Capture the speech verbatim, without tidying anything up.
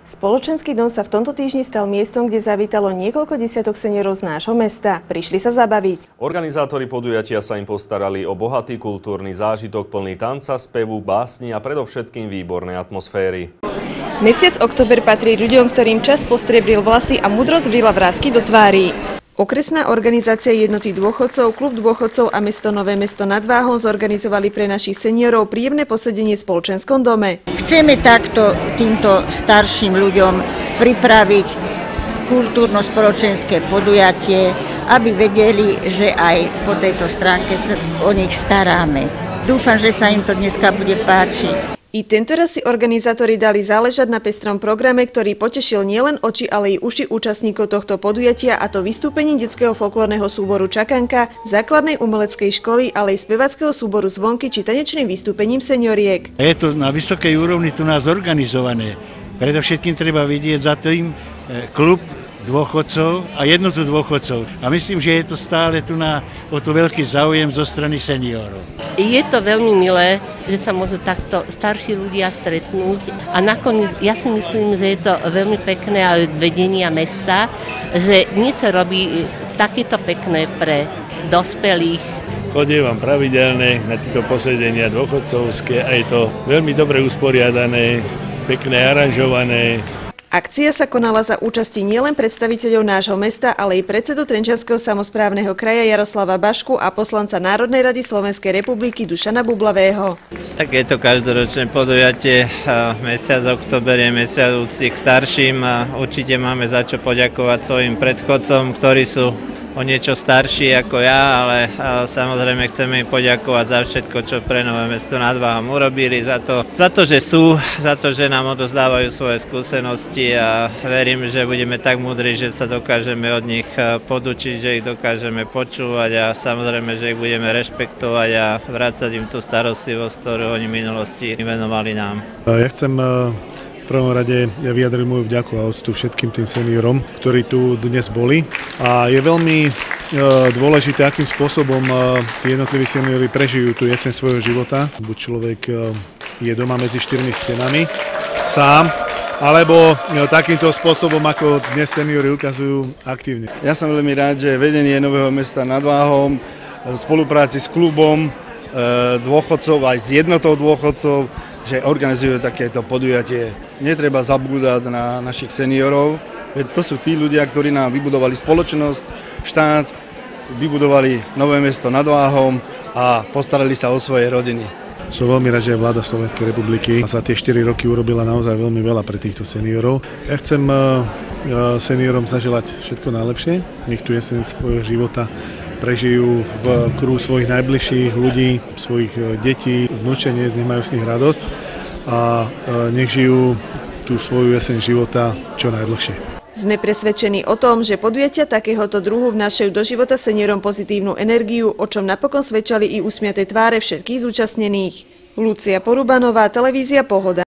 Spoločenský dom sa v tomto týždni stal miestom, kde zavítalo niekoľko desiatok seniorov z nášho mesta. Prišli sa zabaviť. Organizátori podujatia sa im postarali o bohatý kultúrny zážitok plný tanca, spevu, básni a predovšetkým výbornej atmosféry. Mesiac október patrí ľuďom, ktorým čas postriebril vlasy a múdrosť vrila vrásky do tvári. Okresná organizácia Jednoty dôchodcov, Klub dôchodcov a mesto Nové Mesto nad Váhom zorganizovali pre našich seniorov príjemné posedenie v spoločenskom dome. Chceme takto týmto starším ľuďom pripraviť kultúrno-spoločenské podujatie, aby vedeli, že aj po tejto stránke sa o nich staráme. Dúfam, že sa im to dneska bude páčiť. I tentoraz si organizátori dali záležať na pestrom programe, ktorý potešil nielen oči, ale i uši účastníkov tohto podujatia, a to vystúpením detského folklórneho súboru Čakanka, základnej umeleckej školy, ale i spevackého súboru Zvonky či tanečným vystúpením senioriek. Je to na vysokej úrovni tu nás zorganizované. Predovšetkým treba vidieť za tým klub dôchodcov a jednotu dôchodcov. A myslím, že je to stále tu na o to veľký záujem zo strany seniorov. Je to veľmi milé, že sa môžu takto starší ľudia stretnúť a nakoniec ja si myslím, že je to veľmi pekné aj vedenia mesta, že niečo robí takéto pekné pre dospelých. Chodievam pravidelne na tieto posedenia dôchodcovské a je to veľmi dobre usporiadané, pekné aranžované. Akcia sa konala za účasti nielen predstaviteľov nášho mesta, ale i predsedu Trenčianskeho samosprávneho kraja Jaroslava Bašku a poslanca Národnej rady Slovenskej republiky Dušana Bublavého. Tak je to každoročné podujatie. Mesiac október je mesiac úcty k starším a určite máme za čo poďakovať svojim predchodcom, ktorí sú o niečo starší ako ja, ale samozrejme chceme im poďakovať za všetko, čo pre Nové Mesto nad Váhom urobili, za to, za to, že sú, za to, že nám odozdávajú svoje skúsenosti a verím, že budeme tak múdri, že sa dokážeme od nich podučiť, že ich dokážeme počúvať a samozrejme, že ich budeme rešpektovať a vrácať im tú starostlivosť, ktorú oni v minulosti venovali nám. Ja chcem v prvom rade vyjadriť moju vďaku a úctu všetkým tým seniorom, ktorí tu dnes boli. A je veľmi dôležité, akým spôsobom tí jednotliví seniori prežijú tú jeseň svojho života. Buď človek je doma medzi štyrmi stenami sám, alebo takýmto spôsobom, ako dnes seniori ukazujú aktívne. Ja som veľmi rád, že vedenie Nového Mesta nad Váhom v spolupráci s klubom dôchodcov aj s jednotou dôchodcov, že organizujú takéto podujatie. Netreba zabúdať na našich seniorov, veď to sú tí ľudia, ktorí nám vybudovali spoločnosť, štát, vybudovali Nové Mesto nad Váhom a postarali sa o svoje rodiny. Som veľmi rád, že aj vláda Slovenskej republiky za tie štyri roky urobila naozaj veľmi veľa pre týchto seniorov. Ja chcem seniorom zaželať všetko najlepšie, nech tu jeseň svojho života prežijú v kruhu svojich najbližších ľudí, svojich detí, vnúčenie, z nich majú z nich radosť a nech žijú tú svoju jeseň života čo najdlhšie. Sme presvedčení o tom, že podujatia takéhoto druhu vnášajú do života seniorom pozitívnu energiu, o čom napokon svedčali i usmiaté tváre všetkých zúčastnených. Lucia Porubanová, televízia Pohoda.